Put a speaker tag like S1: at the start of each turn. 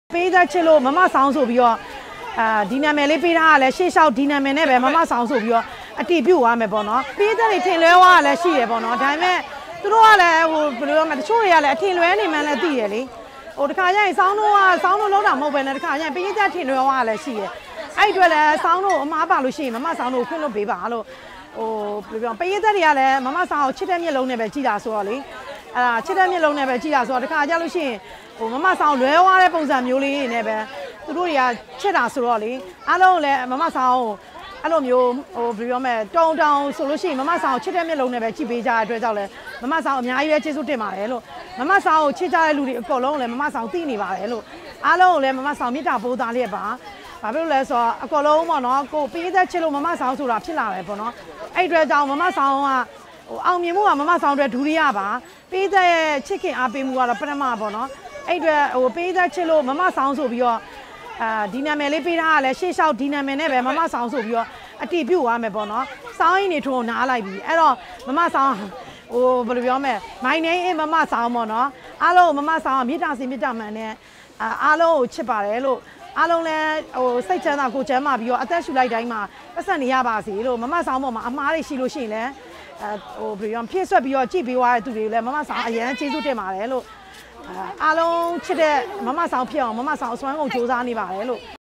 S1: ပေးသက်ချစ်လို့မမဆောင်ဆိုပြီးတော့ဒီနာမည်လေးပေးထားရလဲရှေ့လျှောက်ဒီနာမည်နဲ့ပဲမမဆောင်ဆိုပြီးတော့အတီးပြုတ်သွားမယ်ပေါ့နော်ပေးသက်တွေထင်လွဲသွားရလဲရှိရပေါ့နော်ဒါပေမဲ့သူတို့ကလည်းဟိုဘယ်လိုပြောမလဲတချို့တွေကလည်းအထင်လွဲနေမှန်းလည်းသိရလေဟိုတခါကျရင်စောင်းတို့လုံးတာမဟုတ်ပဲနဲ့တခါကျရင်ပေးသက်ထင်လွဲသွားရလဲရှိရအဲ့အတွက်လည်းစောင်းတို့အမားပါလို့ရှိရင်မမဆောင်တို့ခွင့်လို့ပေးပါလို့ဟိုဘယ်လိုပြောပေးသက်တွေကလည်းမမဆောင်ကိုချစ်တဲ့မျက်လုံးနဲ့ပဲကြည်တာဆိုတော့လေချစ်တဲ့မျက်လုံးနဲ့ပဲကြည်တာဆိုတော့တခါကျလို့ရှိရင်ဟိုမမဆောင်လွဲသွားတဲ့ပုံစံမျိုးလေးနဲ့ပဲသူတို့တွေကချစ်တာဆိုတော့လေအားလုံးလည်းမမဆောင်အဲ့လိုမျိုးဟိုဘယ်လိုပြောမလဲတောင်းဆိုလို့ရှိရင်မမဆောင်ချစ်တဲ့မျက်လုံးနဲ့ပဲကြည့်ပေးကြတဲ့အတွက်ကြောင့်လည်းမမဆောင်အများကြီးပဲကျေးဇူးတင်ပါတယ်လို့မမဆောင်ကိုချစ်ကြတဲ့လူတွေအကုန်လုံးလည်းမမဆောင်သိနေပါတယ်လို့အားလုံးကိုလည်းမမဆောင်မေတ္တာပို့သားလျက်ပါဘာဖြစ်လို့လဲဆိုတော့အကုန်လုံးပေါ့နော်ကိုပေးသက်ချစ်လို့မမဆောင်ဆိုတာဖြစ်လာတယ်ပေါ့နော်အဲ့အတွက်ကြောင့်မမဆောင်ကဟိုအောင်မြင်မှုကမမဆောင်အတွက်ဒုတိယပါပေးသက်ရဲ့ချစ်ခင်အားပေးမှုကတော့ပထမပေါ့နော်အဲ့အတွက်ဟိုပေးသက်ချစ်လို့မမဆောင်ဆိုပြီးတော့ဒီနာမည်လေးပေးထားရလဲရှေ့လျှောက်ဒီနာမည်နဲ့ပဲမမဆောင်ဆိုပြီးတော့အတီးပြုတ်သွားမယ်ပေါ့နော်စောင်းရင်းနေထုံနားလိုက်ပြီအဲ့တော့မမဆောင်ဟိုဘယ်လိုပြောမလဲမိုင်းနေအင်းမမဆောင်ပေါ့နော်အားလုံးမမဆောင်မေတ္တာစီမေတ္တာမှန်နဲ့အားလုံးကိုချစ်ပါတယ်လို့အားလုံးလည်းဟိုစိတ်ချမ်းသာကိုချမ်းသာပြီးတော့အသက်ရှူလိုက်တိုင်းမှာပတ်စံနေရပါစေလို့မမဆောင်ပေါ်မှာအမားတွေရှိလို့ရှိရင်လည်းဟိုဘယ်လိုပြောဖြည့်ဆွက်ပြီးတော့ကြည့်ပေးသွားတဲ့သူတွေကိုလည်းမမဆောင်အရန်ကျေးဇူးတင်ပါတယ်လို့အားလုံးချစ်တဲ့မမဆောင်ဖြစ်အောင်မမဆောင်အစွမ်းကုန်စူးစမ်းနေပါတယ်လို့